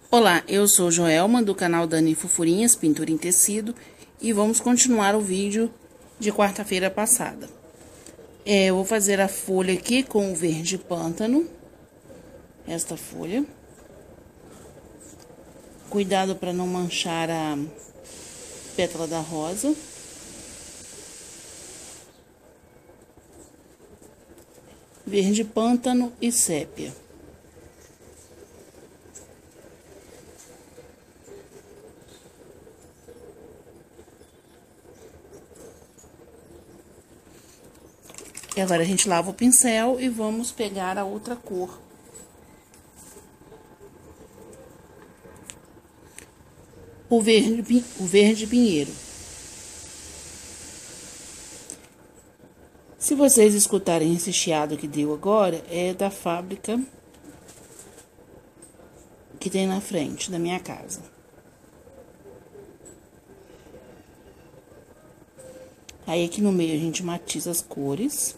Olá, eu sou Joelma do canal Dani Fofurinhas, Pintura em Tecido, e vamos continuar o vídeo de quarta-feira passada. Eu vou fazer a folha aqui com o verde pântano, esta folha. Cuidado para não manchar a pétala da rosa. Verde pântano e sépia. E agora a gente lava o pincel e vamos pegar a outra cor. O verde pinheiro. Se vocês escutarem esse chiado que deu agora, é da fábrica que tem na frente da minha casa. Aí aqui no meio a gente matiza as cores.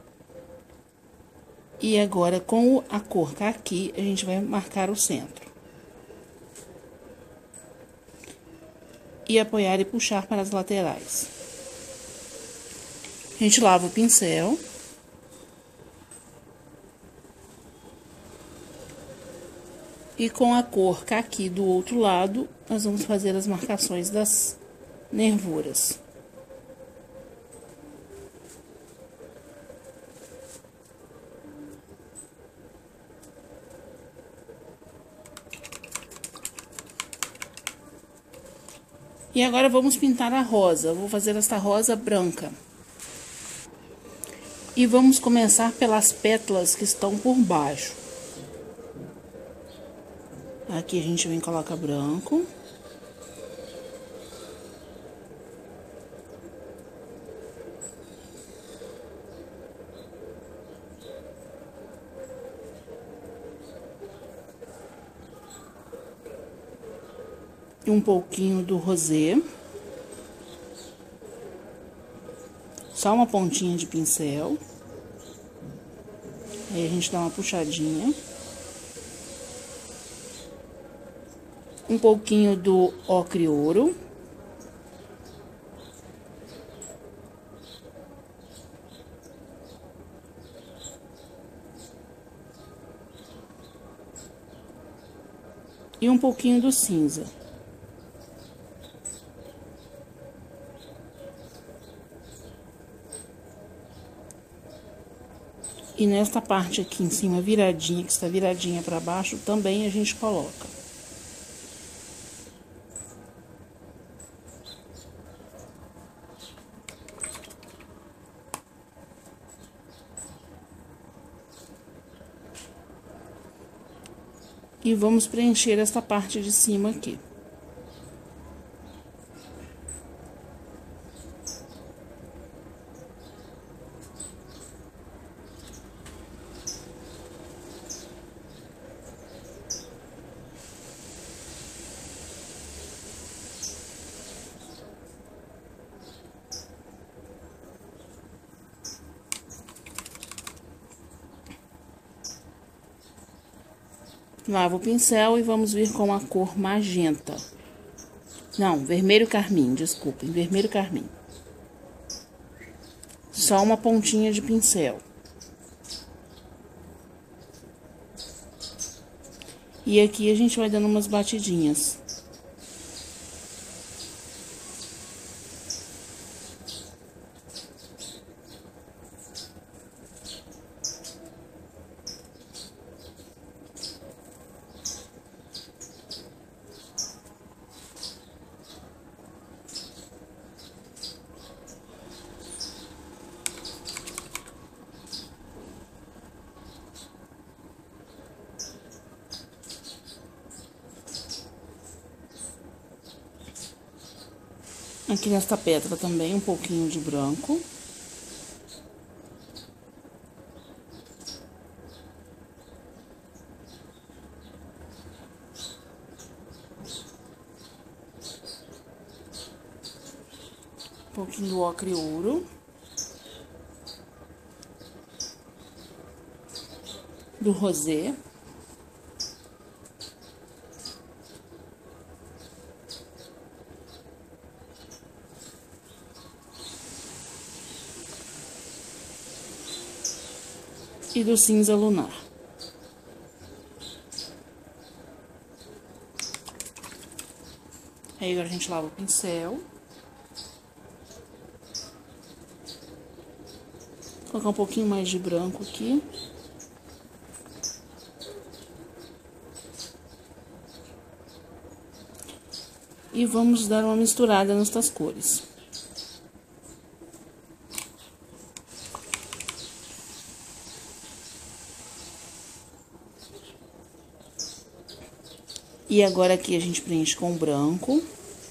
E agora com a cor caqui a gente vai marcar o centro. E apoiar e puxar para as laterais. A gente lava o pincel. E com a cor caqui do outro lado, nós vamos fazer as marcações das nervuras. E agora vamos pintar a rosa. Eu vou fazer esta rosa branca. E vamos começar pelas pétalas que estão por baixo. Aqui a gente vem e coloca branco. E um pouquinho do rosé. Só uma pontinha de pincel. Aí a gente dá uma puxadinha. Um pouquinho do ocre ouro. E um pouquinho do cinza. E nesta parte aqui em cima, viradinha, que está viradinha para baixo, também a gente coloca. E vamos preencher esta parte de cima aqui. Lava o pincel e vamos vir com a cor magenta. Não, vermelho carmim, desculpem, vermelho carmim. Só uma pontinha de pincel. E aqui a gente vai dando umas batidinhas. Aqui nesta pétala também um pouquinho de branco. Um pouquinho do ocre ouro. Do rosé. e do cinza lunar. Aí agora a gente lava o pincel. Vou colocar um pouquinho mais de branco aqui. E vamos dar uma misturada nessas cores. E agora aqui a gente preenche com branco.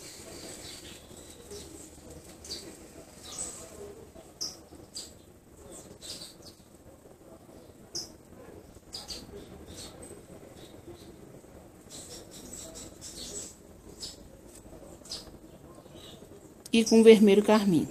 E com vermelho carmim.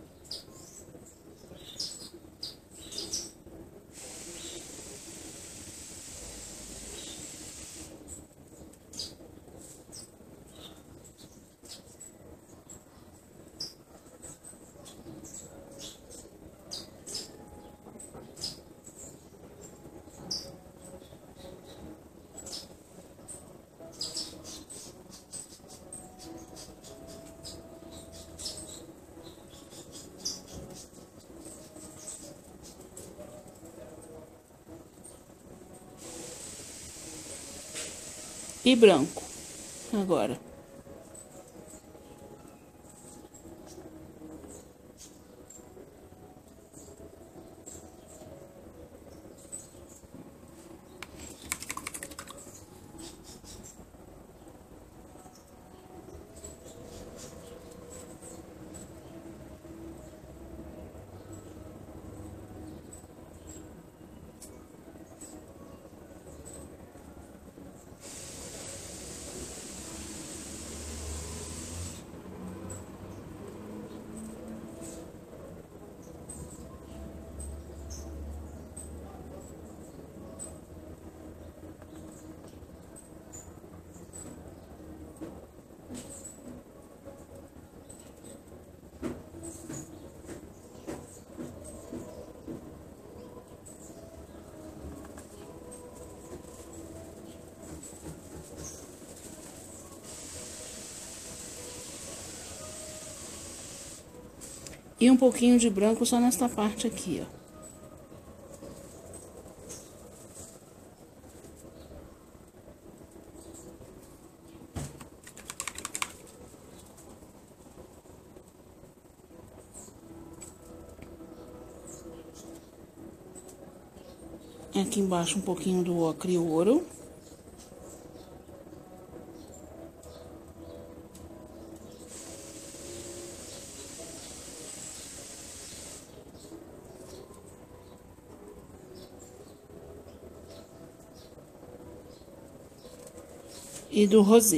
E branco, agora. E um pouquinho de branco só nesta parte aqui, ó. Aqui embaixo um pouquinho do ocre ouro. E do rosé.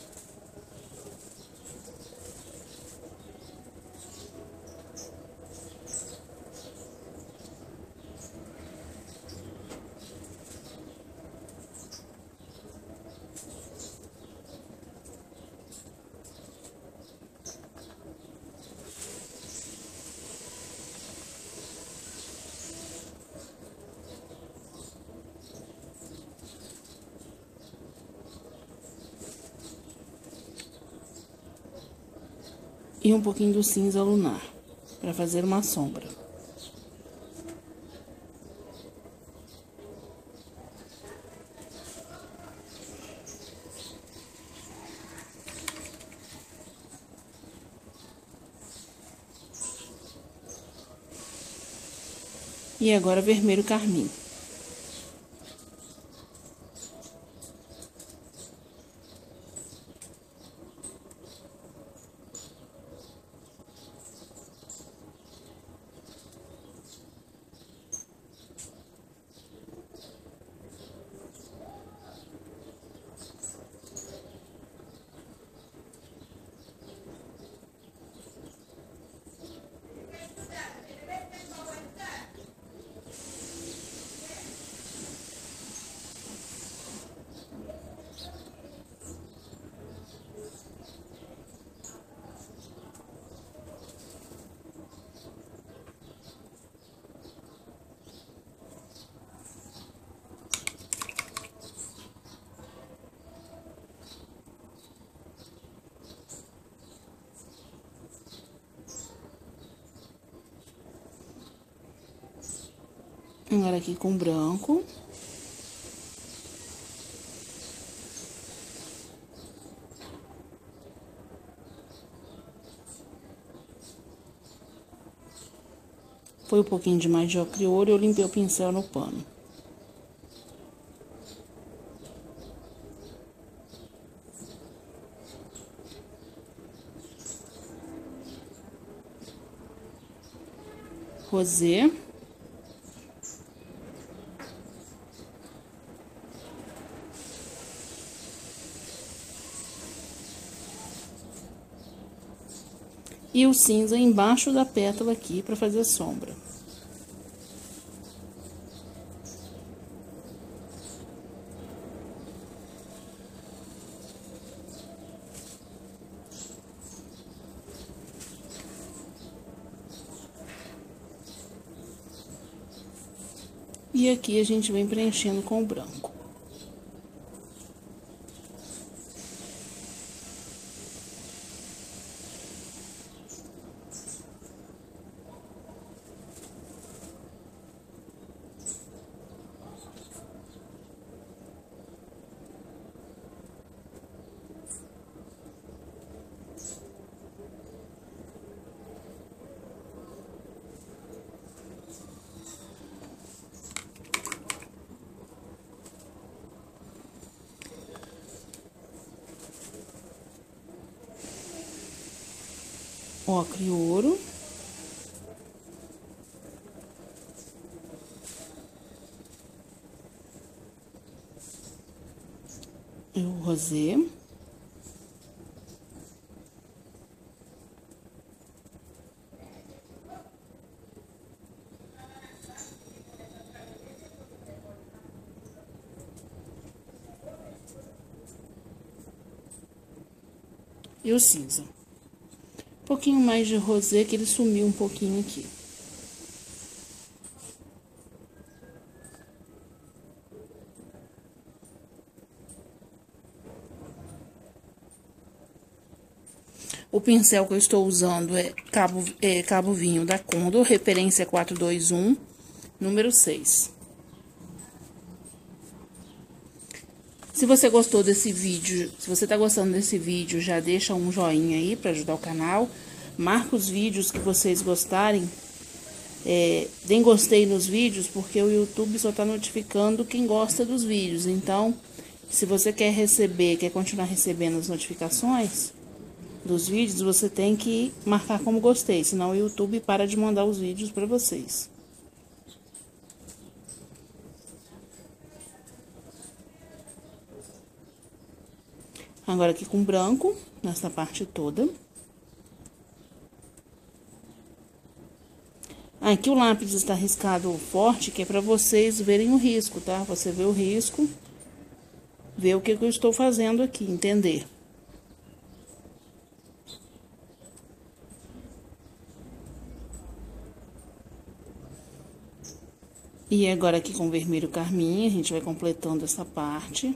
E um pouquinho do cinza lunar, para fazer uma sombra. E agora vermelho carmim. Agora aqui com branco. Foi um pouquinho demais de ocre ouro, eu limpei o pincel no pano. Rosé. E o cinza embaixo da pétala aqui para fazer sombra. E aqui a gente vem preenchendo com o branco. Ocre ouro. E o rosé. E o cinza. Um pouquinho mais de rosé, que ele sumiu um pouquinho aqui. O pincel que eu estou usando é Cabo Vinho da Condor, referência 421, número 6. Se você gostou desse vídeo, se você tá gostando desse vídeo, já deixa um joinha aí para ajudar o canal. Marca os vídeos que vocês gostarem. Deem gostei nos vídeos, porque o YouTube só tá notificando quem gosta dos vídeos. Então, se você quer continuar recebendo as notificações dos vídeos, você tem que marcar como gostei, senão o YouTube para de mandar os vídeos para vocês. Agora aqui com branco, nessa parte toda. Aqui o lápis está riscado forte, que é para vocês verem o risco, tá? Você vê o risco, vê o que eu estou fazendo aqui, entender. E agora aqui com vermelho carmim, a gente vai completando essa parte.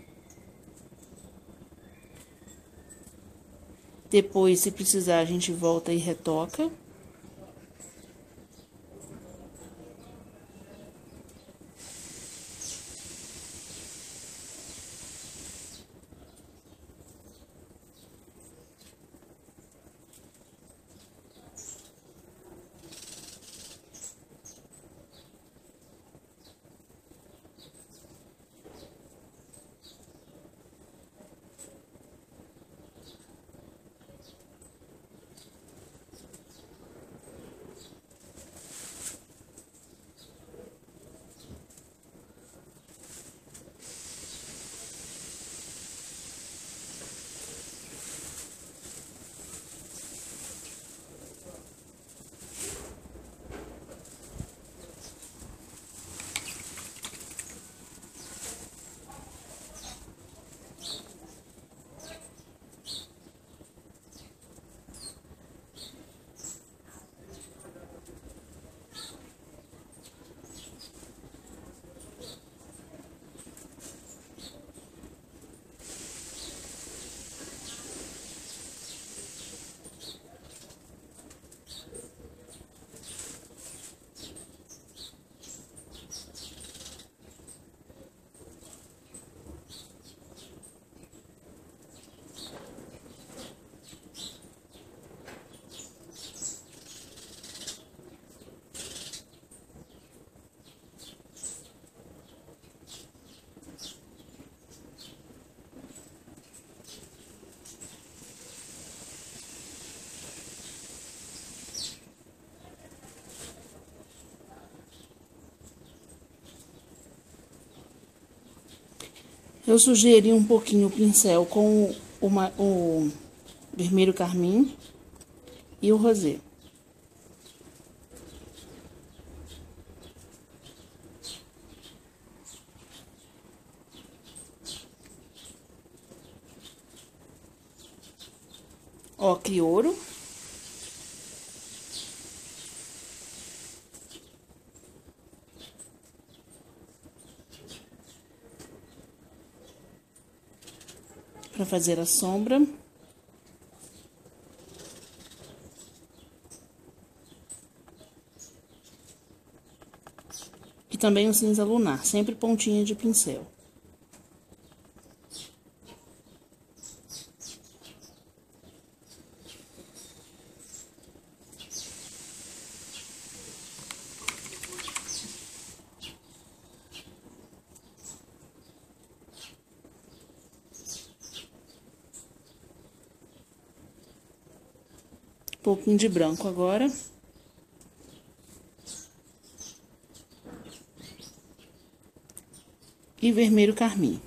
Depois, se precisar, a gente volta e retoca. Eu sugeri um pouquinho o pincel com o vermelho carmim e o rosé. Ocre ouro. Para fazer a sombra. E também o cinza lunar, sempre pontinha de pincel. Um pouquinho de branco agora. E vermelho carmim.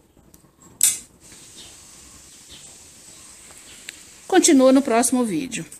Continua no próximo vídeo.